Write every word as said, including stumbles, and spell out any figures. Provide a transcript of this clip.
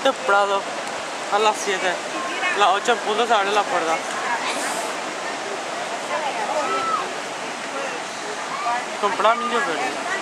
Prado a las siete, las ocho en punto se abre la puerta. Comprar mi yogur.